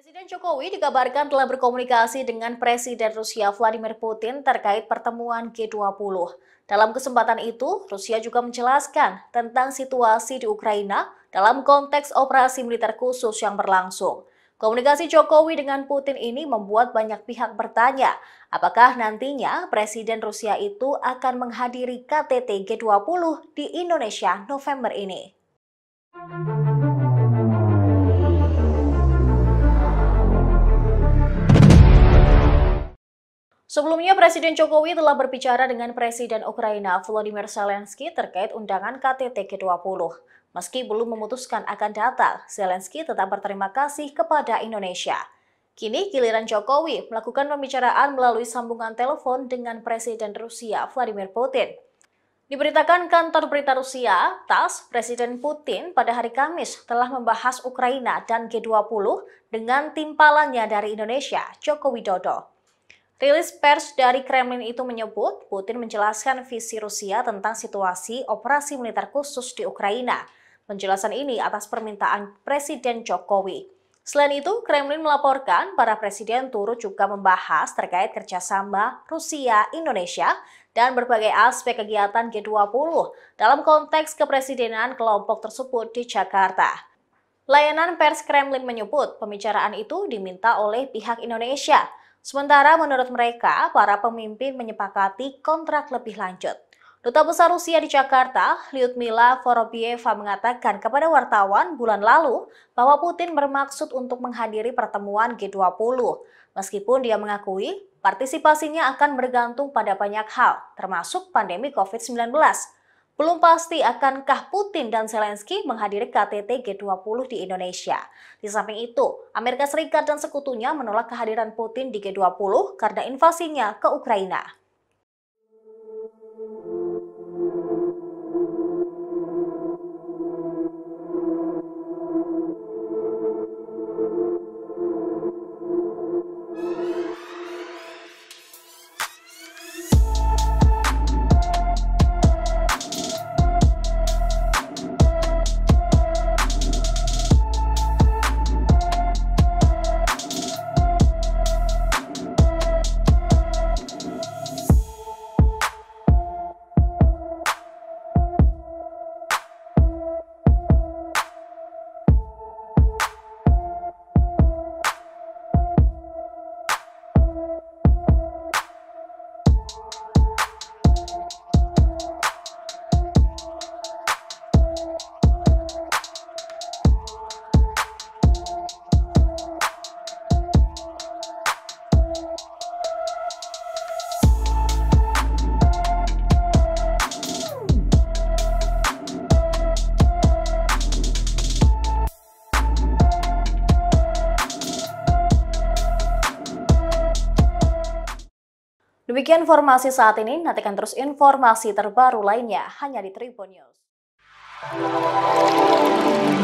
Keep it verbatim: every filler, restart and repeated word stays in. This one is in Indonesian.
Presiden Jokowi dikabarkan telah berkomunikasi dengan Presiden Rusia Vladimir Putin terkait pertemuan G dua puluh. Dalam kesempatan itu, Rusia juga menjelaskan tentang situasi di Ukraina dalam konteks operasi militer khusus yang berlangsung. Komunikasi Jokowi dengan Putin ini membuat banyak pihak bertanya, apakah nantinya Presiden Rusia itu akan menghadiri K T T G dua puluh di Indonesia November ini. Sebelumnya, Presiden Jokowi telah berbicara dengan Presiden Ukraina Volodymyr Zelensky terkait undangan K T T G dua puluh. Meski belum memutuskan akan datang, Zelensky tetap berterima kasih kepada Indonesia. Kini giliran Jokowi melakukan pembicaraan melalui sambungan telepon dengan Presiden Rusia Vladimir Putin. Diberitakan kantor berita Rusia, TASS, Presiden Putin pada hari Kamis telah membahas Ukraina dan G dua puluh dengan timpalannya dari Indonesia, Joko Widodo. Rilis pers dari Kremlin itu menyebut Putin menjelaskan visi Rusia tentang situasi operasi militer khusus di Ukraina. Penjelasan ini atas permintaan Presiden Jokowi. Selain itu, Kremlin melaporkan para presiden turut juga membahas terkait kerjasama Rusia-Indonesia dan berbagai aspek kegiatan G dua puluh dalam konteks kepresidenan kelompok tersebut di Jakarta. Layanan pers Kremlin menyebut pembicaraan itu diminta oleh pihak Indonesia. Sementara menurut mereka, para pemimpin menyepakati kontrak lebih lanjut. Duta Besar Rusia di Jakarta, Lyudmila Vorobyeva mengatakan kepada wartawan bulan lalu bahwa Putin bermaksud untuk menghadiri pertemuan G dua puluh. Meskipun dia mengakui partisipasinya akan bergantung pada banyak hal, termasuk pandemi COVID sembilan belas. Belum pasti akankah Putin dan Zelensky menghadiri K T T G dua puluh di Indonesia. Di samping itu, Amerika Serikat dan sekutunya menolak kehadiran Putin di G dua puluh karena invasinya ke Ukraina. Demikian informasi saat ini, nantikan terus informasi terbaru lainnya hanya di Tribun News.